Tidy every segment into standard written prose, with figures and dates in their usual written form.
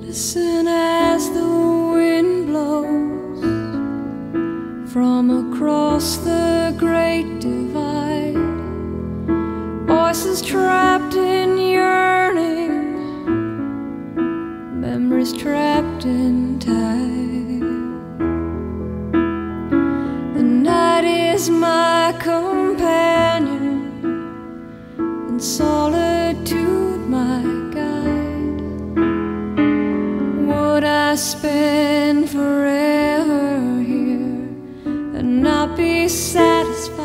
Listen as the wind blows from across the great divide. Voices trapped in yearning, memories trapped in time. The night is my companion, and solitude my guide. Would I spend forever here and not be satisfied?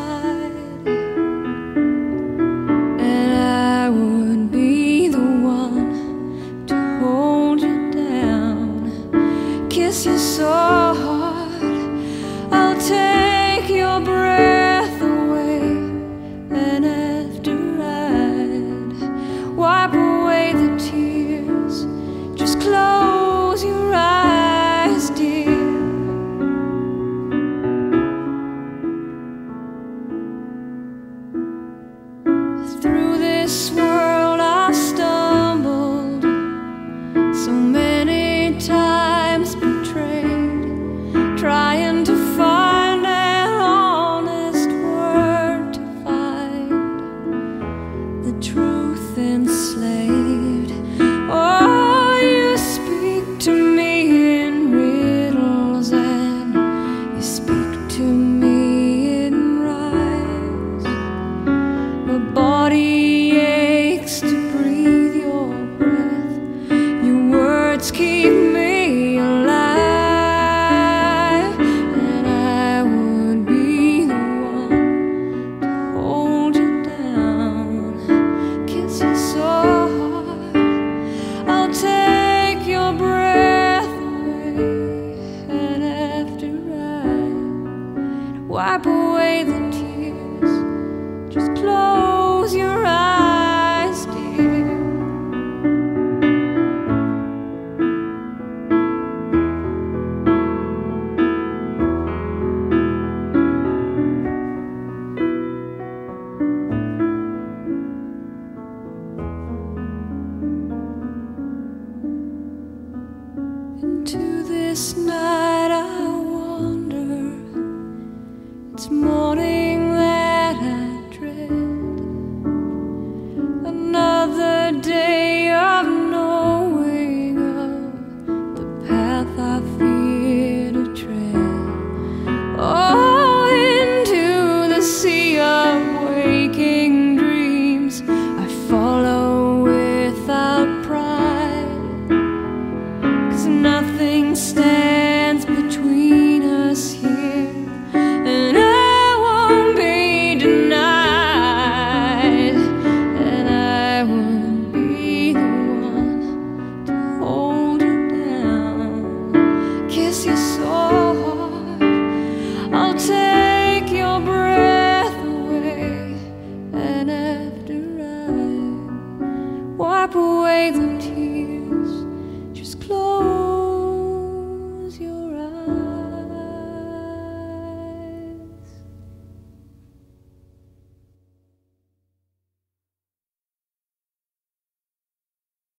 And I would be the one to hold you down, kiss you so hard I'll take your breath away, and after I'd wipe away the tears, just close your eyes, dear. Through this world I've stumbled, so many times betrayed, trying to find an honest word to find the truth enslaved. Oh, you speak to me in riddles, and you speak to me in rhymes. My body aches to breathe your breath, your words keep me alive. And I would be the one to hold you down, kiss you so hard I'll take your breath away, and after I wipe away the tears, just close your eyes, dear. Into this night I wander, it's morning that I dread, another day of knowing of the path I fear to tread. Oh, into the sea of waking dreams I follow without pride, 'cause nothing stands between us here, and I won't be denied. And I would be the one to hold you down, kiss you so hard I'll take your breath away, and after I wipe away the tears, just close